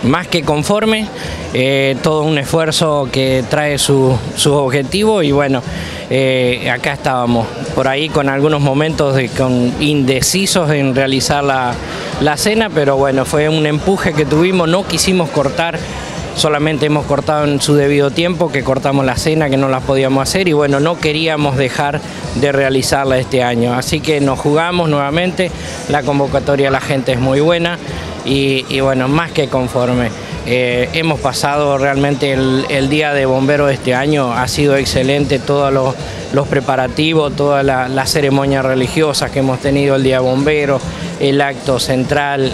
más que conforme, todo un esfuerzo que trae su objetivo y bueno, acá estábamos por ahí con algunos momentos indecisos en realizar la cena, pero bueno, fue un empuje que tuvimos, no quisimos cortar. Solamente hemos cortado en su debido tiempo, que cortamos la cena, que no las podíamos hacer y bueno, no queríamos dejar de realizarla este año. Así que nos jugamos nuevamente, la convocatoria de la gente es muy buena y bueno, más que conforme. Hemos pasado realmente el Día de Bomberos de este año, ha sido excelente todos los preparativos, todas las ceremonias religiosas que hemos tenido el Día de Bomberos, el acto central,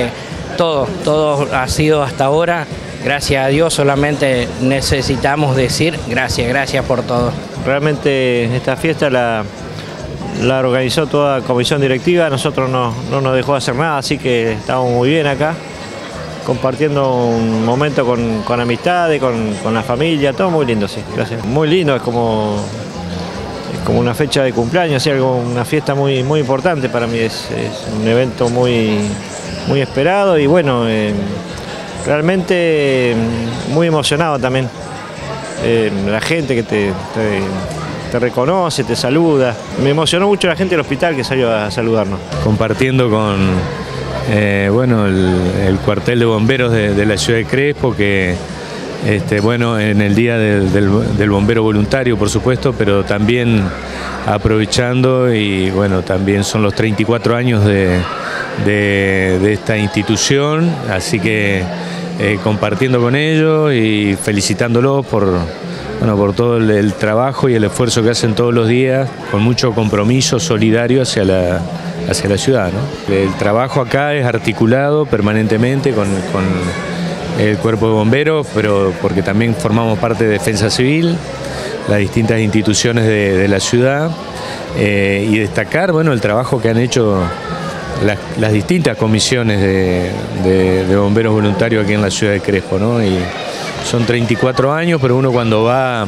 todo ha sido hasta ahora. Gracias a Dios, solamente necesitamos decir gracias por todo. Realmente esta fiesta la organizó toda la comisión directiva, nosotros no nos dejó hacer nada, así que estamos muy bien acá, compartiendo un momento con amistades, con la familia, todo muy lindo, sí, gracias. Muy lindo, es como una fecha de cumpleaños, ¿sí? Una fiesta muy importante para mí, es un evento muy esperado y bueno, realmente muy emocionado también. La gente que te reconoce, te saluda. Me emocionó mucho la gente del hospital que salió a saludarnos. Compartiendo con bueno, el cuartel de bomberos de la ciudad de Crespo, que bueno, en el día del bombero voluntario, por supuesto, pero también aprovechando y bueno, también son los 34 años de esta institución, así que compartiendo con ellos y felicitándolos por todo el trabajo y el esfuerzo que hacen todos los días, con mucho compromiso solidario hacia la ciudad, ¿no? El trabajo acá es articulado permanentemente con el cuerpo de bomberos, pero porque también formamos parte de Defensa Civil, las distintas instituciones de la ciudad, y destacar, bueno, el trabajo que han hecho las distintas comisiones de bomberos voluntarios aquí en la ciudad de Crespo, ¿no? Y son 34 años, pero uno cuando va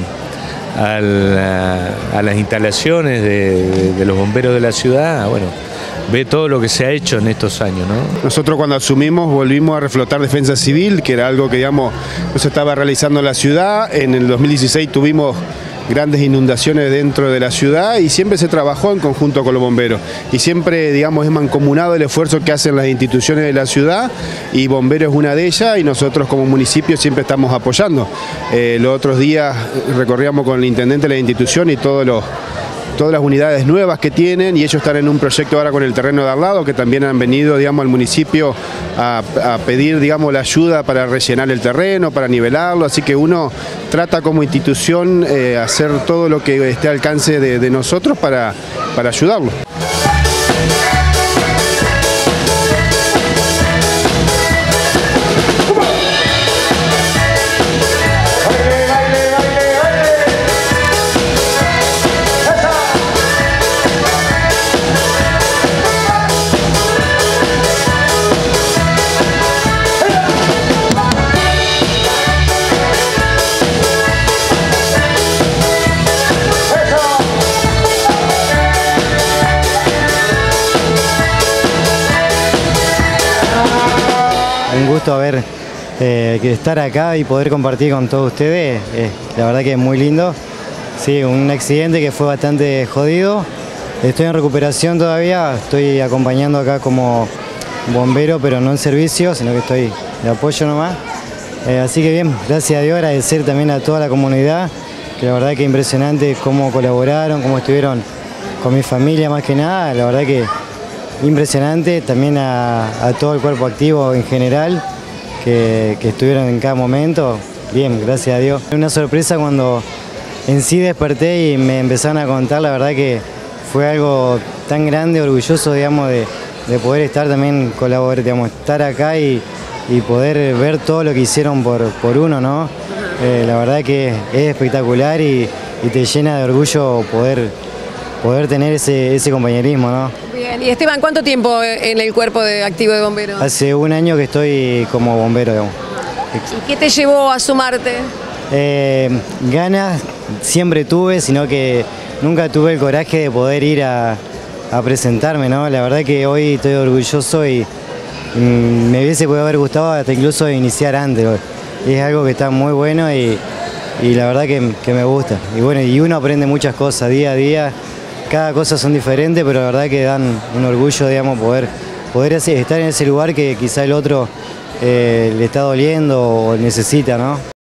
a las instalaciones de los bomberos de la ciudad, bueno, ve todo lo que se ha hecho en estos años, ¿no? Nosotros cuando asumimos volvimos a reflotar Defensa Civil, que era algo que, digamos, no se estaba realizando en la ciudad. En el 2016 tuvimos grandes inundaciones dentro de la ciudad y siempre se trabajó en conjunto con los bomberos y siempre, digamos, es mancomunado el esfuerzo que hacen las instituciones de la ciudad y Bomberos es una de ellas y nosotros como municipio siempre estamos apoyando. Los otros días recorríamos con el intendente de la institución y todas las unidades nuevas que tienen y ellos están en un proyecto ahora con el terreno de al lado que también han venido, digamos, al municipio a pedir, digamos, la ayuda para rellenar el terreno, para nivelarlo, así que uno trata como institución hacer todo lo que esté al alcance de nosotros para ayudarlo. Un gusto que estar acá y poder compartir con todos ustedes, la verdad que es muy lindo. Sí, un accidente que fue bastante jodido, estoy en recuperación todavía, estoy acompañando acá como bombero, pero no en servicio, sino que estoy de apoyo nomás. Así que bien, gracias a Dios, agradecer también a toda la comunidad, que la verdad que impresionante cómo colaboraron, cómo estuvieron con mi familia más que nada, la verdad que impresionante, también a todo el cuerpo activo en general, que estuvieron en cada momento, bien, gracias a Dios. Una sorpresa cuando en sí desperté y me empezaron a contar, la verdad que fue algo tan grande, orgulloso, digamos, de poder estar también, colaborar, digamos, estar acá y poder ver todo lo que hicieron por uno, ¿no? La verdad que es espectacular y te llena de orgullo poder tener ese compañerismo, ¿no? Bien, y Esteban, ¿cuánto tiempo en el cuerpo activo de bomberos? Hace un año que estoy como bombero, digamos. ¿Y qué te llevó a sumarte? Ganas siempre tuve, sino que nunca tuve el coraje de poder ir a presentarme, ¿no? La verdad que hoy estoy orgulloso y Me hubiese podido haber gustado hasta incluso iniciar antes. Es algo que está muy bueno y la verdad que me gusta. Y bueno, y uno aprende muchas cosas día a día. Cada cosa son diferentes, pero la verdad que dan un orgullo, digamos, poder estar en ese lugar que quizá el otro le está doliendo o necesita, ¿no?